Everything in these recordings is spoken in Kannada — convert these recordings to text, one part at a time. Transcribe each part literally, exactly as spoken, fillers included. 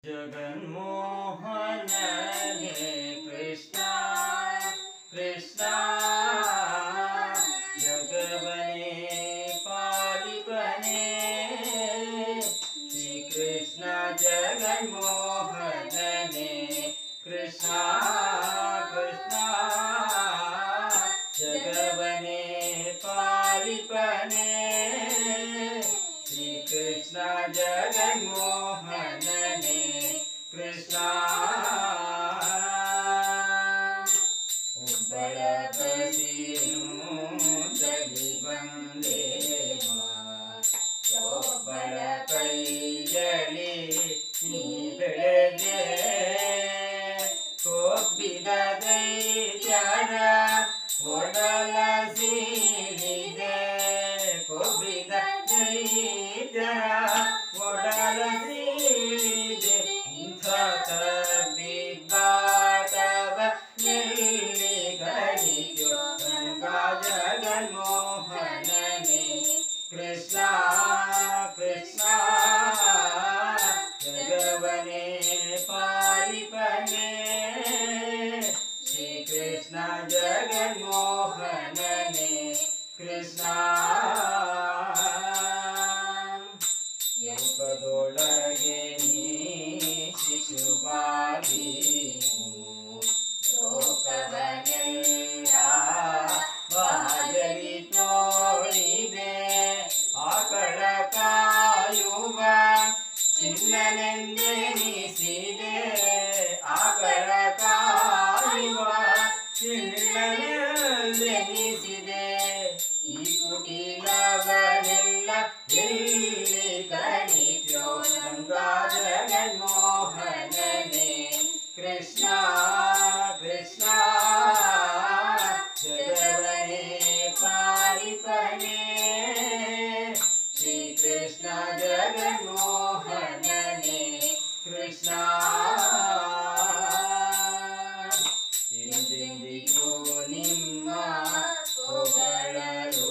जगन्मोहनने कृष्णा कृष्णा जगवने पालिपने श्री कृष्ण जगन्मोहनने कृष्णा कृष्णा जगवने पालिपने श्री कृष्ण जगन्मोहनने कृष्णा उब्बळ बसीनुदली बंदेवा ಒಬ್ಬಳ ಕೈಯಲ್ಲಿ ನೀ ಬೆಳೆದೆ ಕೊಬ್ಬಿದ ದೈತ್ಯರ ಒಡಲ ಸೀಳಿದೆ ಕೊಬ್ಬಿದ ದೈತ್ಯರ ಒಡಲ ಸೀಳಿದೆ ಇಂಥ ಬಿಬ್ಬಾಟವ ಎಲ್ಲಿ ಗಡಿಯೋ ಗಂಗಾ ಜಗನ್ಮೋಹನನೆ कृष्णा कृष्णा जगवने पालिपने श्री कृष्ण जगन्मोहनने कृष्णा लोकदोळगे ನೀ ಶಿಶುವಾಗಿ ಲೋಕವನ್ನೆಲ್ಲ ಬಾಯಲಿ ತೋರಿದೆ ಆಕಳ ಕಾಯುವ ಚಿನ್ನನೆಂದೆನಿಸಿದೆ ಆಕಳ ಕಾಯುವ ಚಿನ್ನನೆಂದೆನಿಸಿದೆ ಈ ಕುಟಿಲವನೆಲ್ಲ ಎಲ್ಲಿ ಕಣಿತ್ಯೋ ಗಂಗಾ ಜಗನ್ಮೋಹನನೆ ಕೃಷ್ಣ ಕೃಷ್ಣ ಜಗವನೆ ಪಾಲಿಪನೆ श्री कृष्ण जगन्मोहनने कृष्ण ಎಂದೆಂದಿಗೂ ನಿಮ್ಮ ಹೊಗಳಲು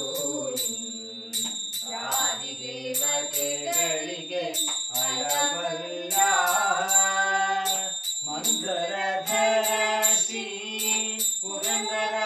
ಆದಿ ದೇವತೆಗಳಿಗೆ ಅಳವಲ್ಲ ಮಂದರಧರ ಶ್ರೀ ಪುರಂದರ